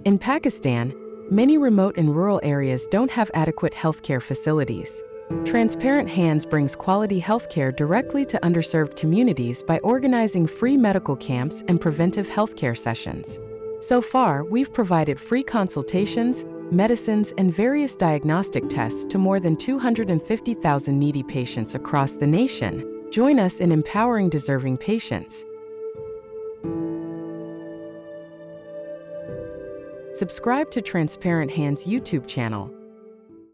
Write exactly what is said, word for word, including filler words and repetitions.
In Pakistan, many remote and rural areas don't have adequate healthcare facilities. Transparent Hands brings quality healthcare directly to underserved communities by organizing free medical camps and preventive healthcare sessions. So far, we've provided free consultations, medicines, and various diagnostic tests to more than two hundred fifty thousand needy patients across the nation. Join us in empowering deserving patients. Subscribe to Transparent Hands YouTube channel